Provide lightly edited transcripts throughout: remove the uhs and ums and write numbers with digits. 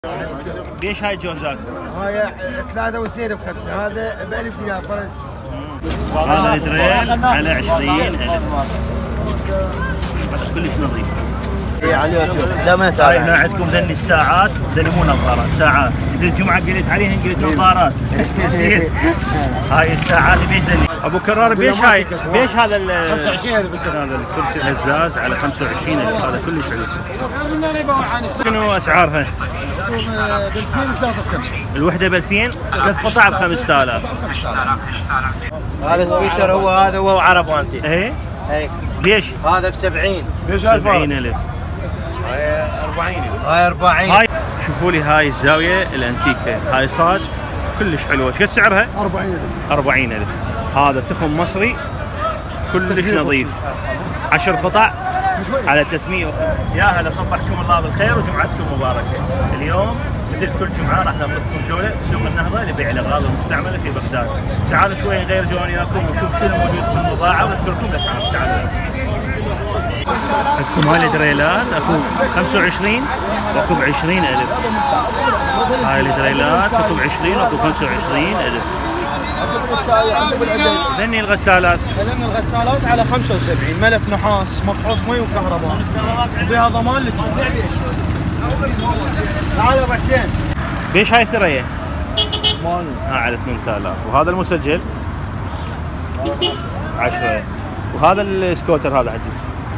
بيش هاي الجوزات؟ هاي 3 و2 ب5، هذا ب 1000 دينار فرنسي. هذا الدريل على 20,000. هذا كلش نظيف. اي على اليوتيوب دائما هاي هنا عندكم ذني الساعات، ذني مو نظارات، ساعات. إذا الجمعة قلت عليهن قلت نظارات. هاي الساعات بيش ذني؟ أبو كرار بيش هاي؟ بيش هذا 25,000 هذا الكرسي الهزاز على 25,000، هذا كلش حلو. شنو أسعارها؟ ب 2000 و3 ب5. الوحدة ب 2000، 3 قطع ب 5000. هذا سويتر هذا وهو عرب وانتي. ايه؟ هيك. ليش؟ هذا ب 70. ليش هاي 70,000؟ هاي 40. هاي 40. هاي شوفوا لي هاي الزاوية الانتيكة، هاي صاج كلش حلوة. ايش قد سعرها؟ 40,000. 40,000. هذا تخم مصري كلش نظيف، 10 قطع على 300. يا هلا، صبحكم الله بالخير وجمعتكم مباركة. اليوم مثل كل جمعة راح ناخذكم جولة بسوق النهضة لبيع الأغراض المستعملة في بغداد. تعالوا شوي نغير جو وياكم ونشوف شنو موجود في البضاعة ونذكركم الأسعار. تعالوا. عندكم هاي الدريلات اكو 25 واكو ب 20,000. هاي الدريلات اكو ب 20 واكو ب 25,000. ذني الغسالات؟ ذني الغسالات على 75، ملف نحاس مفحوص مي وكهرباء وبها ضمان لك. تعال ابو حسين. بيش هاي الثريا؟ مال على 8,000. وهذا المسجل 10. وهذا السكوتر هذا عندي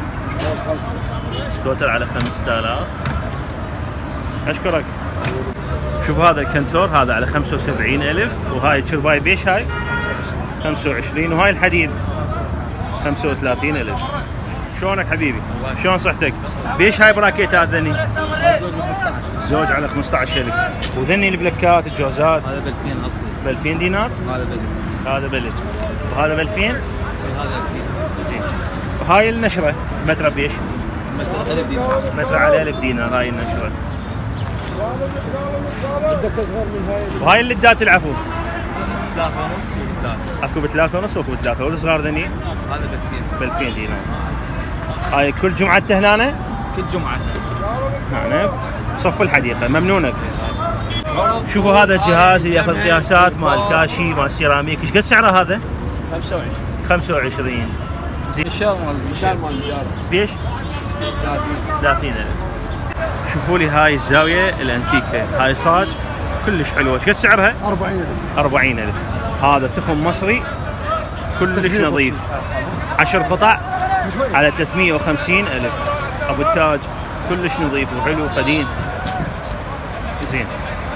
سكوتر على 5000. اشكرك. شوف هذا الكنتور هذا على 75,000. وهاي الشرباي بيش هاي 25. وهاي الحديد 35,000. شلونك حبيبي؟ شلون صحتك؟ بيش هاي براكيتات ذني؟ زوج على 15,000. وذني البلكات الجوزات؟ هذا ب 2000 اصلي. ب 2000 دينار؟ هذا ب 2000. هذا ب 1000. وهذا ب 2000؟ هذا ب 2000. زين. وهاي النشرة متر بيش؟ متر 1000 دينار. متر على 1000 دينار هاي النشرة. وهاي اللدات العفو 3.5 و3. اكو ب 3.5 واكو ب 3. والصغار ذني؟ هذا ب 2000. ب 2000 دينار. هاي كل جمعة هنا؟ كل جمعة هنا بصف الحديقة. ممنونك. شوفوا هذا الجهاز اللي ياخذ قياسات مال كاشي مال سيراميك. ايش قد سعره هذا؟ 25. 25. زين. الشال مال بيش؟ 30,000. شوفوا لي هاي الزاوية الانتيكة، هاي صاج كلش حلوة. ايش قد سعرها؟ 40,000. 40,000. هذا تخم مصري كلش نظيف، 10 قطع على 350,000. ابو التاج كلش نظيف وحلو قديم. زين.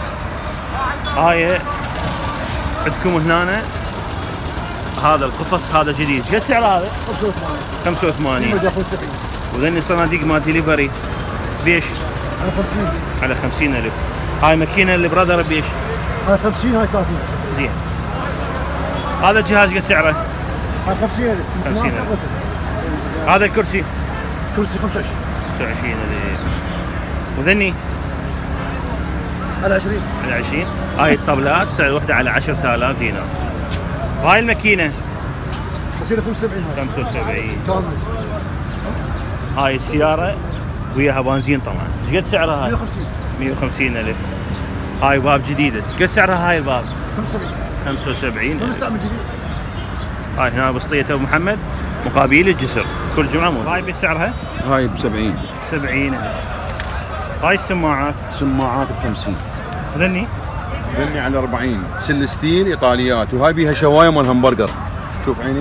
هاي عندكم هنا هذا القفص هذا جديد. قد سعره هذا؟ 85. وذني صناديق مال ديليفري بيش؟ على 50. على 50,000. هاي ماكينه البرادر بيش؟ هاي 50 هاي 30. زين. هذا الجهاز قد سعره؟ هاي 50,000. 50,000. هذا الكرسي؟ كرسي 25. 25,000. وذني؟ على 20. على 20. هاي الطاولات سعر الوحده على 10,000 دينار. وهاي الماكينه؟ ماكينه 75. هاي 75. كامل. هاي السياره وياها بنزين طبعا. ايش قد سعرها هاي؟ 150. 150,000. هاي باب جديده. ايش قد سعرها هاي الباب؟ 75. 75,000. مستعمل جديد. هاي هنا بسطية ابو محمد مقابل الجسر كل جمعة موجود. هاي بسعرها؟ هاي ب 70. 70,000. هاي السماعات؟ سماعات ب 50. ذني؟ ذني على 40. سلستين ايطاليات. وهاي بيها شوايه مال همبرجر. شوف عيني.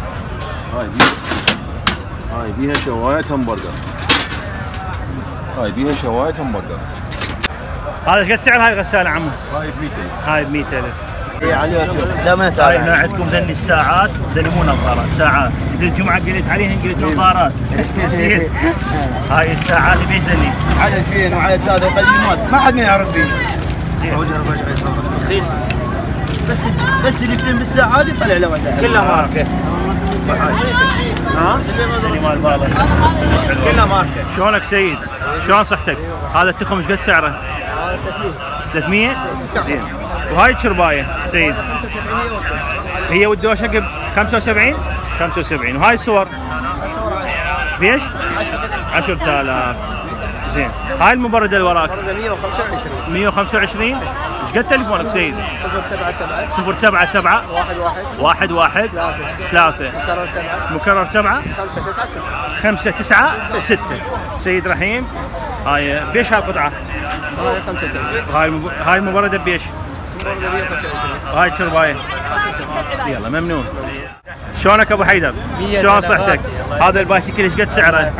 هاي بيها شوايه همبرجر. هاي بيها شوايه همبرجر. هذا ايش قد سعر هاي الغسالة عمو؟ هاي ب 200,000. هاي ب 100,000. اي على اليوتيوب دائما هاي هنا عندكم ذني الساعات، ذني مو نظارات، ساعات. إذا الجمعة قلت عليهن قلت نظارات. زين. هاي الساعات بيش ذني؟ على 2000 وعلى 3 قديمات ما حد ما يعرف فيه. زين. رخيص. بس اللي يفتن بالساعات يطلع له وحده. كلها ماركة. ها؟ ذني مال بابا. كلها ماركة. شلونك سيد؟ شلون صحتك؟ هذا التخم ايش قد سعره؟ 300. زين. وهاي الشربايه سيد؟ هي والدوشق ب 75. 75. وهاي الصور؟ بيش؟ 10,000. زين. هاي المبرده اللي وراك برده 125. 125. ايش قد تليفونك سيدي؟ 077 077 11 11 3 مكرر 7 مكرر 7 5 9 6. سيد رحيم. هاي بيش هاي القطعه؟ هاي 75. هاي المبرده بيش؟ برده 125. هاي شربايه. يلا ممنون. شلونك ابو حيدر؟ شلون صحتك؟ هذا البايسكل ايش قد سعره؟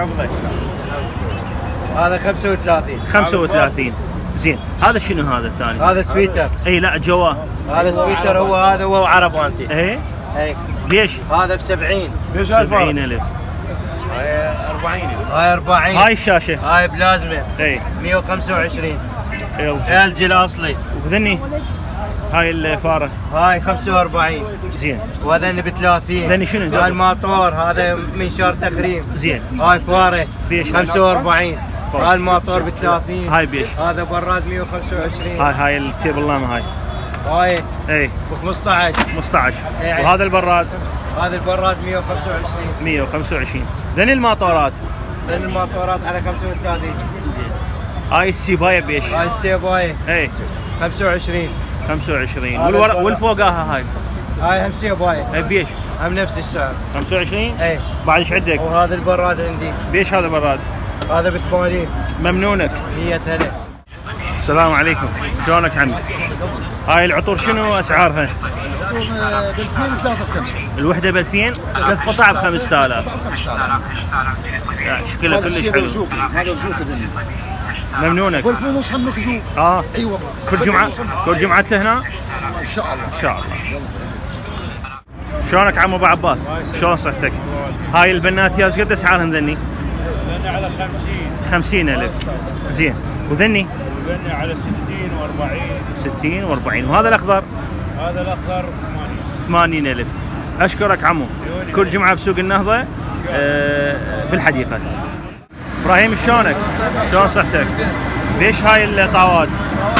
هذا 35. 35. زين. هذا شنو هذا الثاني؟ هذا سويتر. اي لا جواه. هذا سويتر هذا هو عرب انت. ايه هيك. ليش؟ هذا ب 70. ليش هاي 70,000. هاي 40. هاي الشاشه. هاي بلازما. اي 125. يلا. LG الاصلي. وذني هاي الفاره. هاي 45. زين. وهذا ب 30. ذني شنو؟ هاي الماطور هذا منشار تخريم. زين. هاي فاره بيش 45. هاي الماطور ب 30. هاي بيش. هذا براد 125. هاي التيبل لامه هاي. هاي اي ب 15. 15. إيه. وهذا البراد هذا البراد 125. 125. ذني الماطورات. لان الماطورات على 35. هاي السيبايه بيش؟ هاي السيبايه اي 25. 25. هذا والفوقاها هاي؟ هاي هم سيبايه. اي بيش؟ هم نفس السعر. 25. اي بعد ايش عندك؟ وهذا البراد عندي. بيش هذا براد؟ هذا ب 80. ممنونك. 100 هلا. السلام عليكم. شلونك عمي؟ هاي العطور شنو اسعارها؟ ب 2000 3 بخمسة. الوحده ب 2000 ثلاث قطع ب 5000. شكلها كلش حلو. هذا رجوك ممنونك. والف ونص هم مخدوم. اي والله. كل جمعة هنا؟ ان شاء الله. ان شاء الله. شلونك عمو ابو عباس؟ شلون صحتك؟ هاي البنات ايش قد اسعارهم ذني؟ ذني على 50,000. زين. وذني؟ ذني على 60 و40. 60 و40. وهذا الاخضر؟ هذا الاخضر 80,000. اشكرك عمو. كل جمعة بسوق النهضة بالحديقة. ابراهيم شلونك؟ شلون صحتك؟ ليش هاي الطاوات؟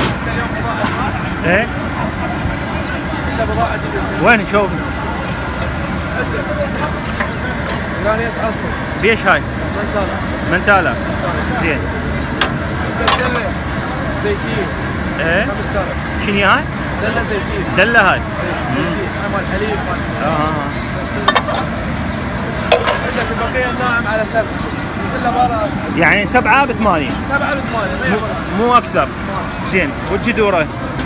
ايه؟ وين شوف؟ جرانيت اصلي. ليش هاي؟ منتالا. زين. زيتين. ايه؟ 5000. شنو هاي؟ دله زيتين. دله هاي؟ زيتين. مال حليب. عندك البقيه الناعم على 7. كله بارات. يعني 7 ب 80. 7 ب 80. مو اكثر. زين. والجذوره؟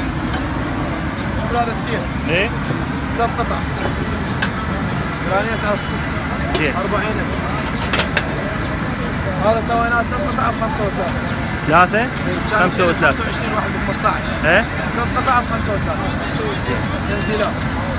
هذا السير. ايه؟ 3 قطع. جرانيت اصلي. زين. 40,000. هذا سويناه 3 قطع ب 35. 3 35. 25 واحد ب 15. ايه؟ 3 قطع ب 35. تنزيلات.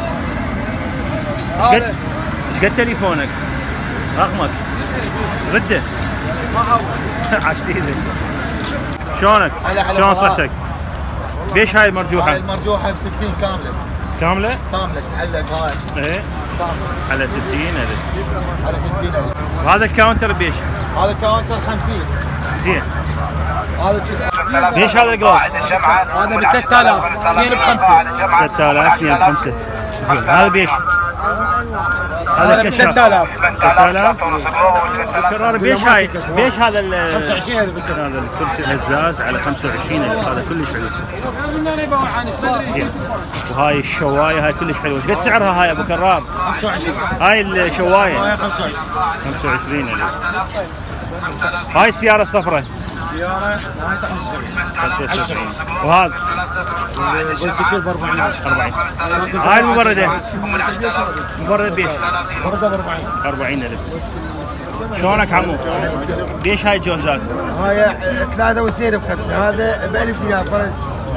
ايش قد تليفونك؟ رقمك؟ رده. ما اول. عاشت ايدك. شلونك؟ شلون صحتك؟ ليش هاي المرجوحه؟ هاي المرجوحه ب 60 كامله. كامله؟ كامله تحلق هاي. ايه؟ كامله. على 60,000. على 60,000. وهذا الكاونتر بيش؟ هذا كاونتر 50. زين. هذا كذا. ليش هذا الجلوب؟ هذا ب 3000. 2 ب 5. 3000 2 ب 5. زين. هذا بيش؟ هذا ب 3000. 3000. الكرار بيش هاي؟ بيش هذا 25,000 بالكرار. هذا الكرسي الهزاز على 25,000. هذا كلش حلو. زين. وهاي الشوايه هاي كلش حلوه. ايش قد سعرها هاي ابو كرار؟ 25. هاي الشوايه؟ هاي 25. 25,000. هاي السياره الصفراء؟ سياره هاي 75. وهذا؟ البايسكل ب 40. 40. هاي المبرده؟ مبرده بيش؟ برده ب 40. 40,000. شلونك عمو؟ ليش هاي الجوزات؟ هاي 3 و2 ب 5. هذا ب 1000 دينار فرنسي.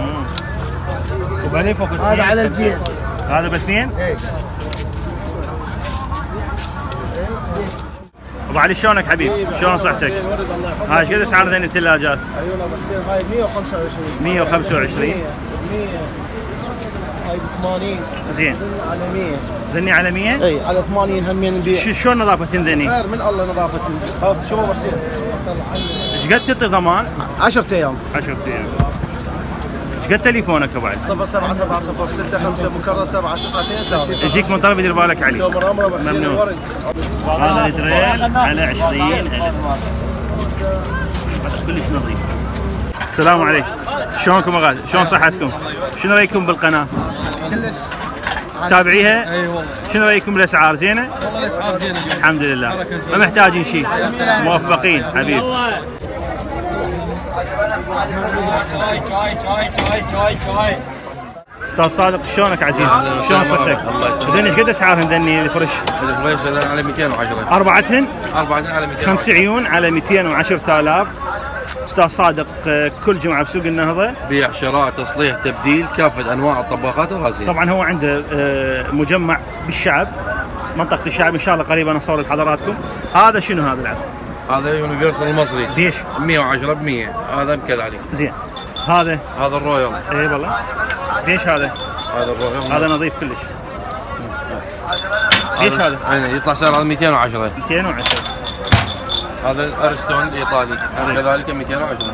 وبالي فوق هذا على الدين. هذا باثنين؟ ايه. ابو علي شلونك حبيبي؟ شلون صحتك؟ هاي ايش قد اسعار ذني الثلاجات؟ ايوه بس هاي 125. 125. 100. هاي ب 80. زين. على 100. ذني على 100؟ اي على 80 هم نبيع. شلون نظافة ذني؟ خير من الله نظافة. شوف بصير. ايش قد تعطي ضمان؟ 10 ايام. 10 ايام. ايش قد تليفونك ابو علي؟ 07706 مكرر 792 يجيك من طلب يدير بالك علي. ممنون. هذا الدريل على 20,000. كلش نظيف. السلام عليكم. شلونكم يا غالي؟ شلون صحتكم؟ شنو رايكم بالقناه؟ كلش تابعيها؟ اي والله. شنو رايكم بالاسعار؟ زينه؟ والله الاسعار زينه. الحمد لله. ما محتاجين شيء. موفقين حبيبي. استاذ صادق شلونك عزيز؟ شلون صحتك؟ هذول ايش قد اسعارهم ذني الفرش؟ الفريش على 210. اربعتهن؟ اربعتهن على 200. 5 عيون على 210,000. استاذ صادق كل جمعه بسوق النهضه. بيع شراء تصليح تبديل كافه انواع الطباخات الغازيه. طبعا هو عنده مجمع بالشعب، منطقه الشعب، ان شاء الله قريبا اصور لحضراتكم. هذا شنو هذا العب؟ هذا يونيفرسال المصري. ليش؟ 110 ب 100. هذا كذلك. زين. هذا الرويال. اي والله. ليش هذا؟ هذا الرويال. هذا نظيف كلش. ليش هذا؟ يطلع سعر هذا 210. 210. هذا الارستون الايطالي كذلك 210.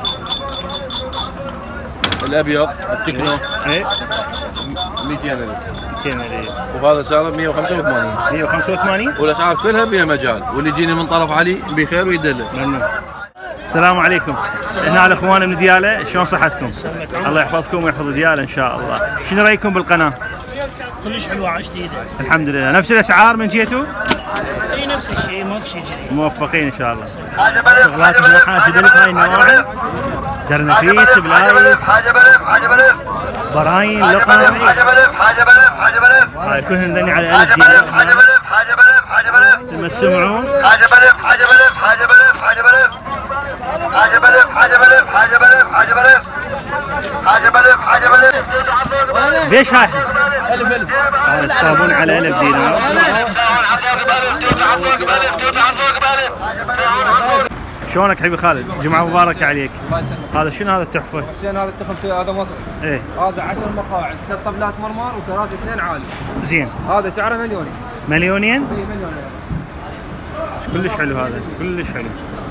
الابيض التكنو اي 200,000. 200,000. وهذا سعره 185. 185. والاسعار كلها بها مجال، واللي يجيني من طرف علي بخير ويدلل. ممنون. السلام عليكم. هنا على اخواننا من دياله، شلون صحتكم؟ الله يحفظكم ويحفظ دياله ان شاء الله. شنو رايكم بالقناه؟ كلش حلوه جديده. الحمد لله. نفس الاسعار من جيتوا؟ اي نفس الشيء، ماكو شيء جديد. موفقين ان شاء الله. شغلات ملوحه جبلت هاي النواعم. درنفيس بلايس. براين لقم. هاي كلهن ذني على 1000 دينار. لما تسمعون ليش هاي؟ 1000. هاي الصابون على 1000 دينار. شلونك حبيبي خالد؟ جمعة مباركة عليك. الله يسلمك. هذا شنو هذا التحفة؟ حسين هذا التخم فيه هذا مصر. ايه هذا 10 مقاعد، 3 طبلات مرمر وكراسي 2 عالي. زين. هذا سعره مليوني. مليونين؟ اي مليون. كلش حلو هذا، كلش حلو.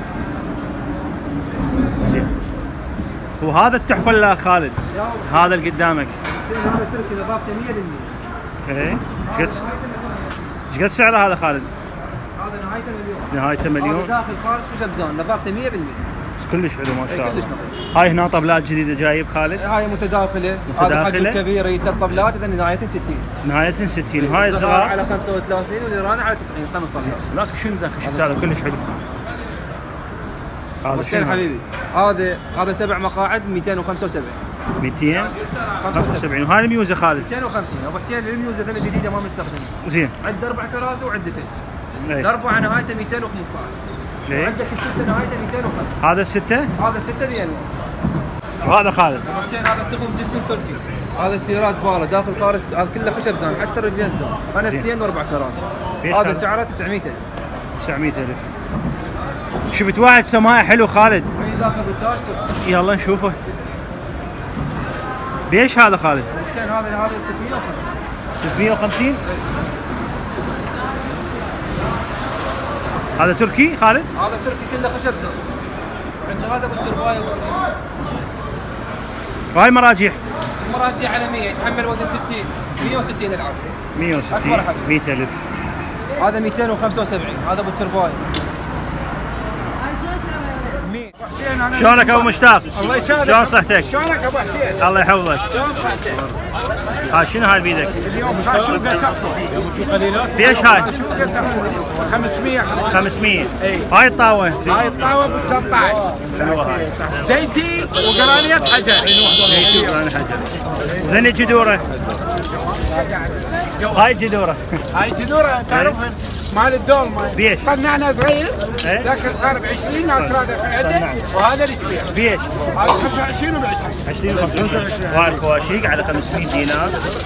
زين. وهذا التحفة اللي خالد، هذا اللي قدامك. حسين هذا تركي نظافته 100%. ايه ايش قد سعره هذا خالد؟ هذا نهايته مليون. نهايته مليون. هذا داخل خارج خشب زان، نظافته 100%. كلش حلو ما شاء كلش الله. نظيف. هاي هنا طبلات جديدة جايب خالد. هاي متداخله. هذا حجم كبير، هي 3 طبلات، اذا نهايته 60. نهاية 60. وهاي الصغار الصغار على 35 والايران على 90 15. لكن شنو ذا خشب هذا كلش حلو. هذا حسين شنو حبيبي، هذا 7 مقاعد 275. 275. وهاي الميوزة خالد 250. ابو حسين الميوزه ذي الجديده ما مستخدمين. زين. عندنا 4 كراسي وعندنا 6. ايه. الاربعه نهايته 215. ليه؟ عندك السته نهايته 205. هذا الستة. هذا 6 ريال. وهذا خالد. ابو حسين هذا التخم جسم تركي. هذا استيراد باله داخل خارج، هذا كله خشب زان، حتى الرجلين زان. انا 2 و4 كراسي. هذا سعره 900,000. 900,000. شفت واحد سماعة حلو خالد. اي داخل بالتاج تركي. يلا نشوفه. بيش هذا خالد؟ ابو حسين هذا 650. 650. هذا تركي خالد؟ هذا تركي كله خشب زان. عندنا هذا بالتربايه ابو حسين. وهاي مراجيح. المراجيح على 100، يتحمل وزن 60. 160 العاب. 160. 100,000. هذا 275. هذا ابو التربايه. شلونك ابو مشتاق؟ الله يسعدك. شلون صحتك؟ شلونك ابو حسين؟ الله يحفظك. شلون صحتك؟ ها شنو هاي بيدك؟ اليوم شوقه تحفه. ليش هاي؟ شوقه تحفه 500. 500. اي. هاي الطاوة. هاي الطاوه ب 13. حلوة هاي. زيتي وقرانية حجر. زيتي وقرانية حجر. ذني الجدورة. هاي الجدورة. هاي جذوره تعرفها مال الدولمه. بيش. صنعنا صغير. ايه. لكن صار ب 20 ناس راده في عده، وهذا اللي كبير. بيش. هذا 25 وب 20. 20 و 25. وهاي الخواشيق على 500 دينار.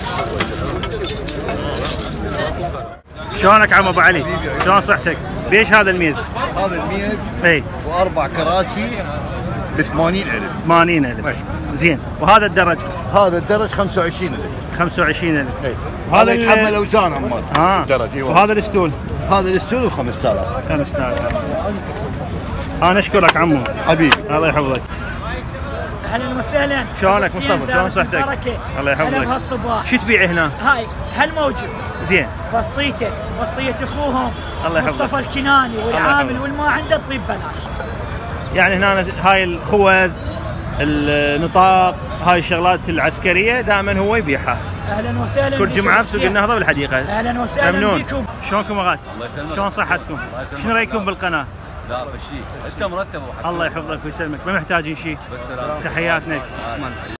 شلونك عم ابو علي؟ شلون صحتك؟ بيش هذا الميز؟ هذا الميز اي. واربع كراسي ب 80,000. 80,000. زين. وهذا الدرج؟ هذا الدرج 25,000. 25,000. اي. هذا يتحمل اوزان عمال. الدرج. وهذا الاسطول؟ هذا الاسطول 5000. 5000. انا اشكرك عمو. حبيبي. الله يحفظك. اهلا وسهلا. شلونك مصطفى؟ شلون صحتك؟ الله يحفظك. هلا بهالصباح. شو تبيع هنا؟ هاي هل موجود؟ زين. بسطيته، بسطية اخوهم الله يحفظك. مصطفى الكناني والعامل والما عنده طيب بلاش. يعني هنا هاي الخوذ، النطاق، هاي الشغلات العسكريه دائما هو يبيعها. اهلا وسهلا كل جمعه بسوق النهضه بالحديقه. اهلا وسهلا بكم. شلونكم اغاد؟ الله يسلمك. شلون صحتكم؟ شنو رايكم بالقناه؟ لا فشي انت مرتب. الله يحفظك ويسلمك، ما محتاجين شيء. بس سلام. تحياتنا.